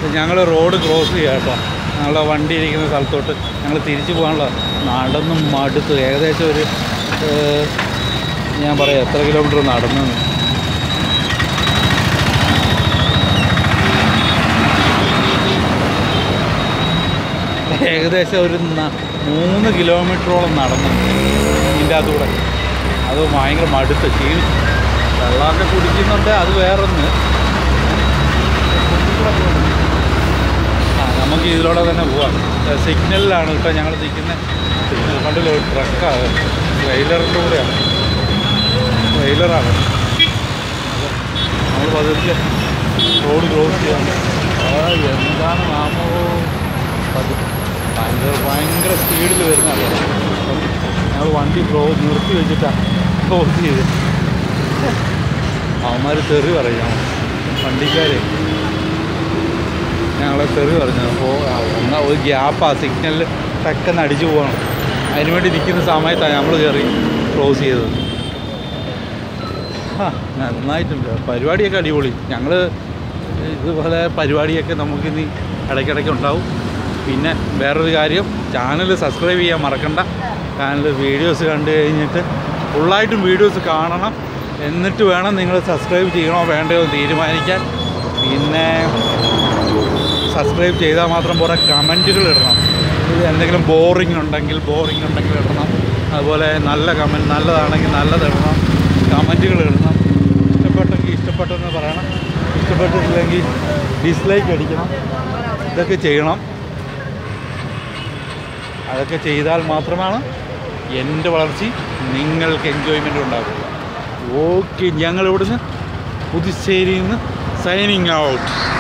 ഞങ്ങൾ road cross ചെയ്യാം കേട്ടോ. ഞങ്ങളുടെ വണ്ടി ഇരിക്കുന്ന സ്ഥലത്തോട്ട് ഞങ്ങൾ തിരിച്ചു പോകാനുള്ള നടന്നും മടുത്തു. ഏകദേശം ഒരു ഞാൻ പറയാം എത്ര കിലോമീറ്റർ നടന്നു. ഏകദേശം ഒരു 3 കിലോമീറ്ററോളം നടന്നു ഇതിൻ്റെ അകത്തൂടെ. അത് ഭയങ്കര മടുത്ത് ക്ഷീണിച്ചു. വെള്ളമൊക്കെ കുടിക്കുന്നുണ്ട്, അത് വേറൊന്ന്. നമുക്ക് ഇതിലൂടെ തന്നെ പോവാം. സിഗ്നലിലാണ് കേട്ടോ ഞങ്ങൾ നിൽക്കുന്നത്. സിഗ്നൽ കണ്ടില്ല, ഒരു ട്രക്കാണ്, ട്രെയിലറിൻ്റെ കൂടെയാണ്, ട്രെയിലറാണ്. നമ്മൾ പതുക്കെ റോഡ് ക്രോസ് ചെയ്യാൻ. എന്താണ് നാമോ ഭയങ്കര സ്പീഡിൽ വരുന്നതാണ്. ഞങ്ങൾ വണ്ടി നിർത്തി വെച്ചിട്ടാണ് ക്രോസ് ചെയ്ത്. അവന്മാർ തെറി പറയാം, വണ്ടിക്കാർ ഞങ്ങളെ തെറി പറഞ്ഞു. അപ്പോൾ ഒരു ഗ്യാപ്പാണ്, സിഗ്നലിൽ ടക്കെന്ന് അടിച്ചു പോകണം. അതിനുവേണ്ടി നിൽക്കുന്ന സമയത്താണ് നമ്മൾ കയറി ക്രോസ് ചെയ്തത്. നന്നായിട്ടുണ്ട്, പരിപാടിയൊക്കെ അടിപൊളി. ഞങ്ങൾ ഇതുപോലെ പരിപാടിയൊക്കെ നമുക്കിനി ഇടയ്ക്കിടയ്ക്ക് ഉണ്ടാവും. പിന്നെ വേറൊരു കാര്യം, ചാനൽ സബ്സ്ക്രൈബ് ചെയ്യാൻ മറക്കണ്ട. ചാനൽ വീഡിയോസ് കണ്ടു കഴിഞ്ഞിട്ട് ഫുള്ളായിട്ടും വീഡിയോസ് കാണണം. എന്നിട്ട് വേണം നിങ്ങൾ സബ്സ്ക്രൈബ് ചെയ്യണോ വേണ്ടയോ തീരുമാനിക്കാൻ. പിന്നെ സബ്സ്ക്രൈബ് ചെയ്താൽ മാത്രം പോരാ, കമൻറ്റുകൾ ഇടണം. ഇത് എന്തെങ്കിലും ബോറിംഗ് ഉണ്ടെങ്കിൽ ഇടണം. അതുപോലെ നല്ല കമൻറ്റ്, നല്ലതാണെങ്കിൽ നല്ലതിടണം, കമൻറ്റുകൾ ഇടണം. ഇഷ്ടപ്പെട്ടെങ്കിൽ ഇഷ്ടപ്പെട്ടെന്ന് പറയണം, ഇഷ്ടപ്പെട്ടിട്ടില്ലെങ്കിൽ ഡിസ്ലൈക്ക് അടിക്കണം. ഇതൊക്കെ ചെയ്യണം. അതൊക്കെ ചെയ്താൽ മാത്രമാണ് എൻ്റെ വളർച്ചയും നിങ്ങൾക്ക് എൻജോയ്മെൻറ്റും ഉണ്ടാകുക. ഓക്കെ, ഞങ്ങളിവിടുന്ന് പുതുശ്ശേരിയിൽ നിന്ന് സൈനിങ് ഔട്ട്.